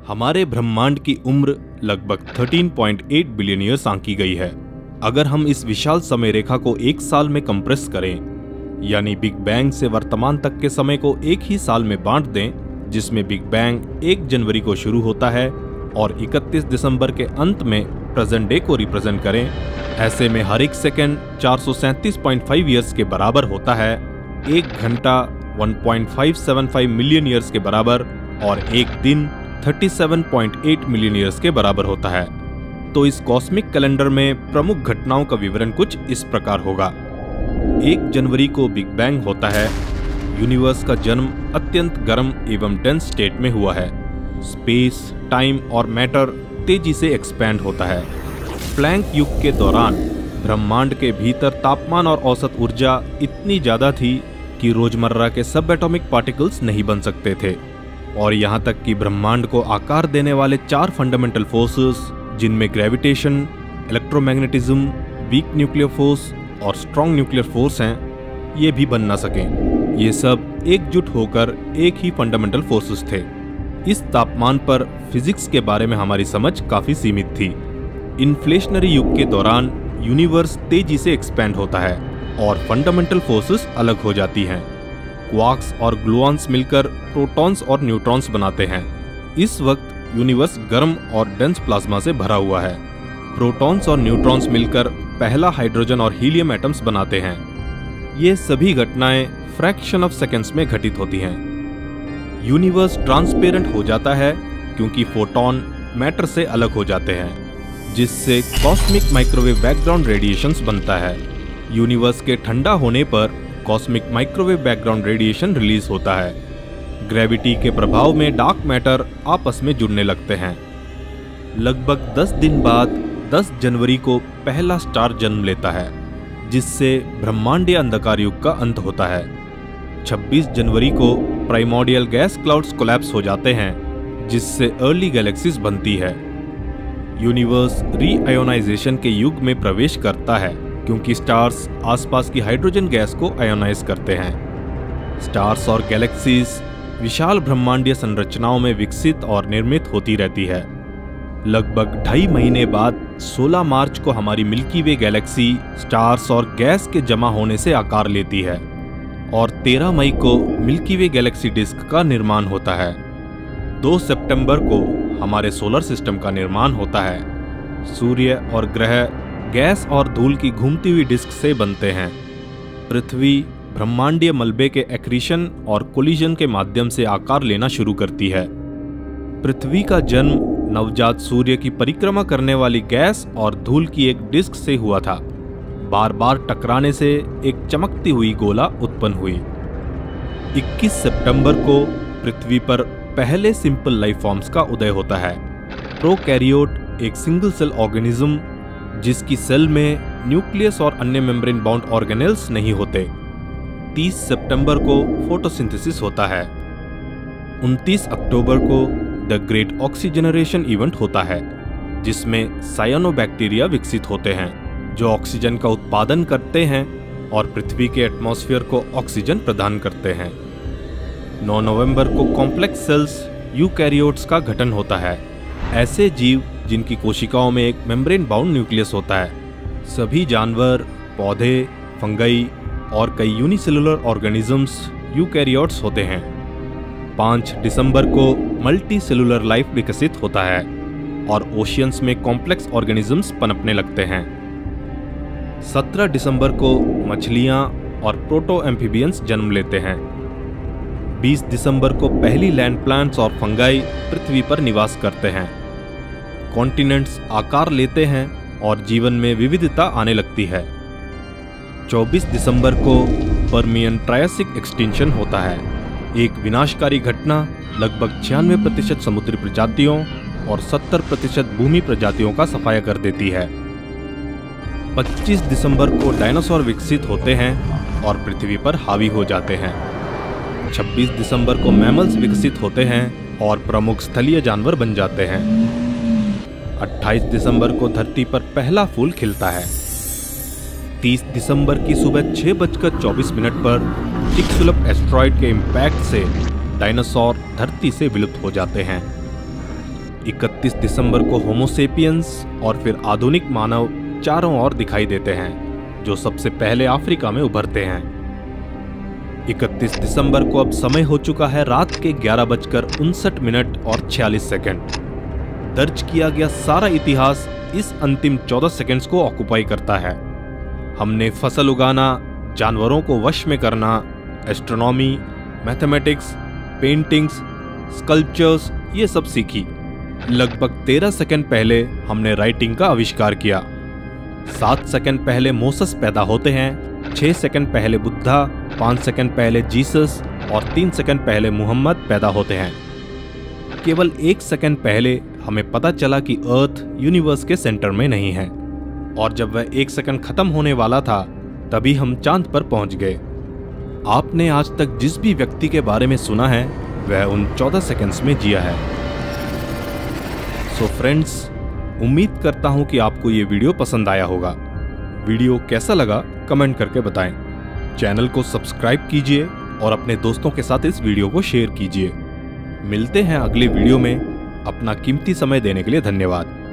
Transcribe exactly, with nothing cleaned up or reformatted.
हमारे ब्रह्मांड की उम्र लगभग तेरह पॉइंट आठ बिलियन ईयर्स आंकी गई है। अगर हम इस विशाल समय रेखा को एक साल में कंप्रेस करें, यानी बिग बैंग से वर्तमान तक के समय को एक ही साल में बांट दें, जिसमें बिग बैंग एक जनवरी को शुरू होता है और इकतीस दिसंबर के अंत में प्रेजेंट डे को रिप्रेजेंट करें, ऐसे में हर एक सेकेंड चार सौ सैंतीस पॉइंट पाँच ईयर्स के बराबर होता है, एक घंटा एक पॉइंट पाँच सात पाँच मिलियन ईयर्स के बराबर और एक दिन सैंतीस पॉइंट आठ मिलियन ईयर्स के बराबर होता है। तो इस कॉस्मिक कैलेंडर में प्रमुख घटनाओं का विवरण कुछ इस प्रकार होगा। एक जनवरी को बिग बैंग होता है। यूनिवर्स का जन्म अत्यंत गर्म एवं डेंस स्टेट में हुआ है। स्पेस, टाइम और मैटर तेजी से एक्सपैंड होता है। प्लैंक युग के दौरान ब्रह्मांड के भीतर तापमान और औसत ऊर्जा इतनी ज्यादा थी कि रोजमर्रा के सब एटॉमिक पार्टिकल्स नहीं बन सकते थे, और यहाँ तक कि ब्रह्मांड को आकार देने वाले चार फंडामेंटल फोर्सेस, जिनमें gravitation, electromagnetism, weak nuclear force और स्ट्रॉन्ग न्यूक्लियर फोर्स हैं, ये भी बन ना सकें। ये सब एकजुट होकर एक ही फंडामेंटल फोर्सेस थे। इस तापमान पर फिजिक्स के बारे में हमारी समझ काफी सीमित थी। इन्फ्लेशनरी युग के दौरान यूनिवर्स तेजी से एक्सपैंड होता है और फंडामेंटल फोर्सेस अलग हो जाती हैं। क्वार्क्स और ग्लूऑन्स मिलकर प्रोटॉन्स और न्यूट्रॉन्स बनाते हैं। इस वक्त यूनिवर्स गर्म और डेंस प्लाज्मा से भरा हुआ है। प्रोटॉन्स और न्यूट्रॉन्स मिलकर पहला हाइड्रोजन और हीलियम एटम्स बनाते हैं। ये सभी घटनाएं फ्रैक्शन ऑफ सेकेंड्स में घटित होती हैं। यूनिवर्स ट्रांसपेरेंट हो जाता है क्योंकि फोटॉन मैटर से अलग हो जाते हैं, जिससे कॉस्मिक माइक्रोवेव बैकग्राउंड रेडिएशंस बनता है। यूनिवर्स के ठंडा होने पर cosmic microwave background radiation release होता है। ग्रेविटी के प्रभाव में डार्क मैटर आपस में जुड़ने लगते हैं। लगभग दस दिन बाद दस जनवरी को पहला स्टार जन्म लेता है, जिससे ब्रह्मांडीय अंधकार युग का अंत होता है। छब्बीस जनवरी को प्राइमोर्डियल गैस क्लाउड्स कोलैप्स हो जाते हैं, जिससे अर्ली गैलेक्सीज बनती है। यूनिवर्स रीआयोनाइजेशन के युग में प्रवेश करता है, क्योंकि स्टार्स आसपास की हाइड्रोजन गैस को आयोनाइज करते हैं। स्टार्स और गैलेक्सीज विशाल ब्रह्मांडीय संरचनाओं में विकसित और निर्मित होती रहती है। लगभग ढाई महीने बाद सोलह मार्च को हमारी मिल्की वे गैलेक्सी स्टार्स और गैस के जमा होने से आकार लेती है, और तेरह मई को मिल्की वे गैलेक्सी डिस्क का निर्माण होता है। दो सितंबर को हमारे सोलर सिस्टम का निर्माण होता है। सूर्य और ग्रह गैस और धूल की घूमती हुई डिस्क से बनते हैं। पृथ्वी ब्रह्मांडीय मलबे के एक्रीशन और कोलिजन के माध्यम से आकार लेना शुरू करती है। पृथ्वी का जन्म नवजात सूर्य की परिक्रमा करने वाली गैस और धूल की एक डिस्क से हुआ था। बार बार टकराने से एक चमकती हुई गोला उत्पन्न हुई। इक्कीस सितंबर को पृथ्वी पर पहले सिंपल लाइफ फॉर्म्स का उदय होता है। प्रोकैरियोट एक सिंगल सेल ऑर्गेनिज्म, जिसकी सेल में न्यूक्लियस और अन्य मेम्ब्रेन बाउंड ऑर्गेनेल्स नहीं होते। तीस सितंबर को फोटोसिंथेसिस होता है। उनतीस अक्टूबर को द ग्रेट ऑक्सीजनरेशन इवेंट होता है, जिसमें साइनोबैक्टीरिया विकसित होते हैं, जो ऑक्सीजन का उत्पादन करते हैं और पृथ्वी के एटमॉस्फेयर को ऑक्सीजन प्रदान करते हैं। नौ नवंबर को कॉम्प्लेक्स सेल्स यूकैरियोट्स का गठन होता है, ऐसे जीव जिनकी कोशिकाओं में एक मेम्ब्रेन बाउंड न्यूक्लियस होता है। सभी जानवर, पौधे, फंगई और कई यूनिसेलुलर ऑर्गेनिजम्स यूकैरियोट्स होते हैं। पाँच दिसंबर को मल्टी सेलुलर लाइफ विकसित होता है और ओशियंस में कॉम्प्लेक्स ऑर्गेनिजम्स पनपने लगते हैं। सत्रह दिसंबर को मछलियां और प्रोटो एम्फीबियंस जन्म लेते हैं। बीस दिसंबर को पहली लैंड प्लांट्स और फंगाई पृथ्वी पर निवास करते हैं। कॉन्टिनेंट्स आकार लेते हैं और जीवन में विविधता आने लगती है। चौबीस दिसंबर को पर्मियन ट्रायसिक एक्सटिंक्शन होता है, एक विनाशकारी घटना लगभग छियानवे प्रतिशत समुद्री प्रजातियों और सत्तर प्रतिशत भूमि प्रजातियों का सफाया कर देती है। पच्चीस दिसंबर को डायनासोर विकसित होते हैं और पृथ्वी पर हावी हो जाते हैं। छब्बीस दिसंबर को मैमल्स विकसित होते हैं और प्रमुख स्थलीय जानवर बन जाते हैं। अट्ठाईस दिसंबर को धरती पर पहला फूल खिलता है। तीस दिसंबर की सुबह छह बजकर चौबीस मिनट पर चिकसुलप एस्ट्रॉइड के इम्पैक्ट से डायनासोर धरती से विलुप्त हो जाते हैं। इकतीस दिसंबर को होमोसेपियंस और फिर आधुनिक मानव चारों ओर दिखाई देते हैं, जो सबसे पहले अफ्रीका में उभरते हैं। इकतीस दिसंबर को अब समय हो चुका है रात के ग्यारह बजकर उनसठ मिनट और छियालीस सेकंड। दर्ज किया गया सारा इतिहास इस अंतिम चौदह सेकंड्स को ऑक्युपाई करता है। हमने फसल उगाना, जानवरों को वश में करना, एस्ट्रोनॉमी, मैथमेटिक्स, पेंटिंग्स, स्कल्पचर्स ये सब सीखी। लगभग तेरह सेकंड पहले हमने राइटिंग का आविष्कार किया। सात सेकंड पहले मोसेस पैदा होते हैं, छह सेकंड पहले बुद्धा, पाँच सेकंड पहले जीसस और तीन सेकंड पहले मुहम्मद पैदा होते हैं। केवल एक सेकंड पहले हमें पता चला कि अर्थ यूनिवर्स के सेंटर में नहीं है, और जब वह एक सेकंड खत्म होने वाला था तभी हम चांद पर पहुंच गए। आपने आज तक जिस भी व्यक्ति के बारे में सुना है वह उन चौदह सेकंड्स में जिया है। सो फ्रेंड्स, उम्मीद करता हूं कि आपको ये वीडियो पसंद आया होगा। वीडियो कैसा लगा कमेंट करके बताएं। चैनल को सब्सक्राइब कीजिए और अपने दोस्तों के साथ इस वीडियो को शेयर कीजिए। मिलते हैं अगले वीडियो में। अपना कीमती समय देने के लिए धन्यवाद।